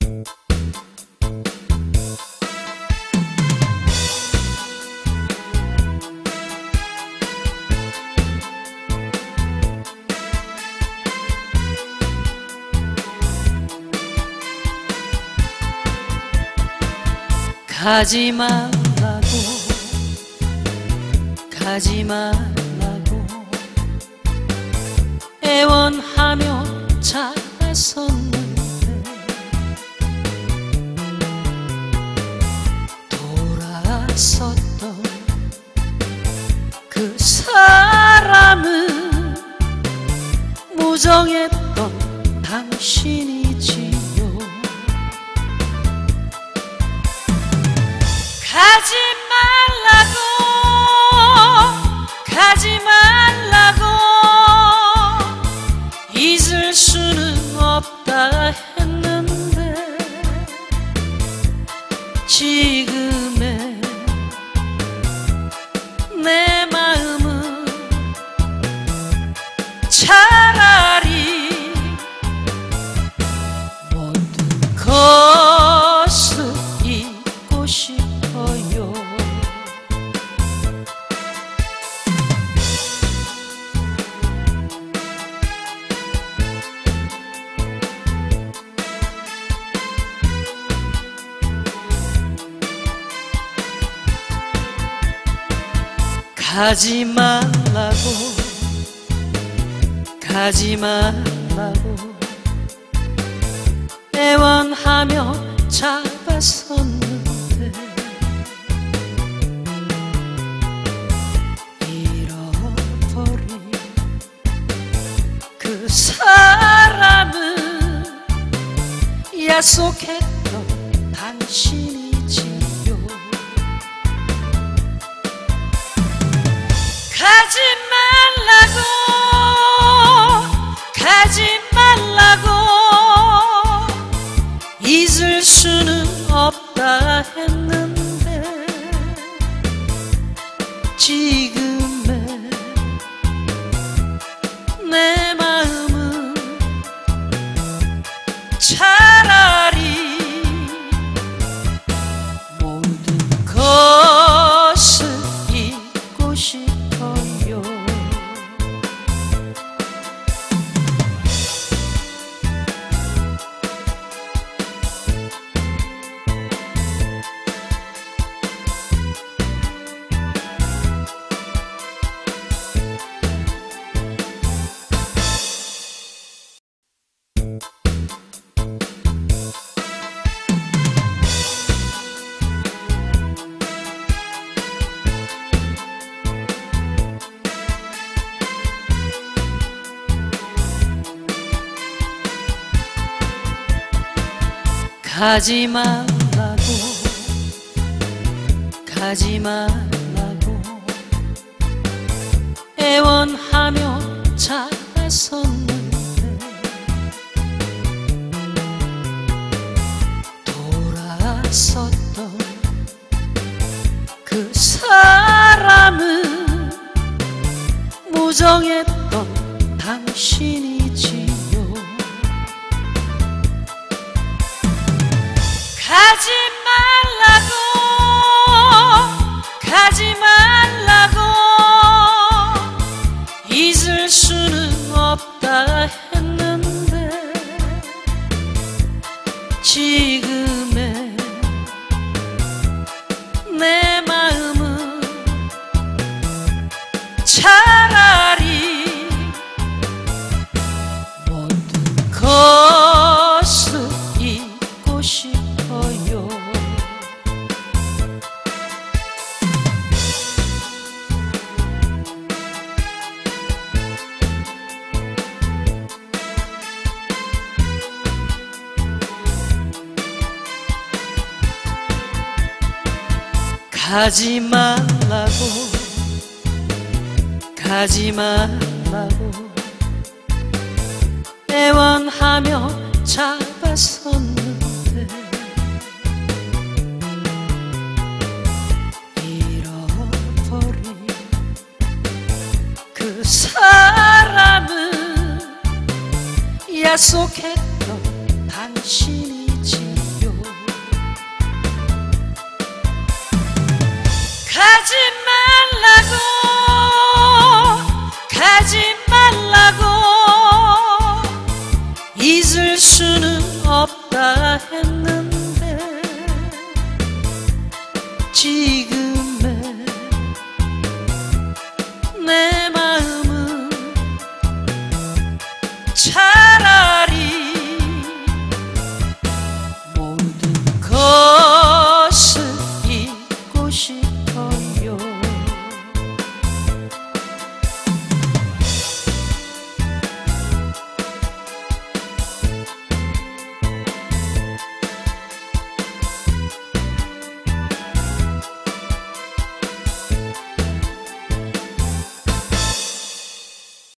가지 말라고 가지 말라고 애원하며 잡았었는데 돌아섰던 그 사람은 무정했던 당신이지요. 가지 말라고 잊을 수는 없다 했는데 지금의 내 마음은 차라리 모든 것을 잊고 싶어요. 가지 말라고 애원하며 잡았었는데 잃어버린 그 사람은 약속했던 당신이지요. 가지 말라고 잊을 수는 없다 했는데 지금의 내 마음은 차라리 모든 것을 잊고 싶어요. 가지 말라고 애원하며 잡았었는데 돌아섰던 그 사람은 무정했던 당신이지요. 가지 말라고 잊을 수는 없다 했는데 지금의 내 마음은 차라리 모든 것을 잊고 싶어요. 가지 말라고 애원하며 잡았었는데 잃어버린 그 사람은 약속했던 당신이지. 잊을 수는 없다 했는데 지금의 내 마음은 차라리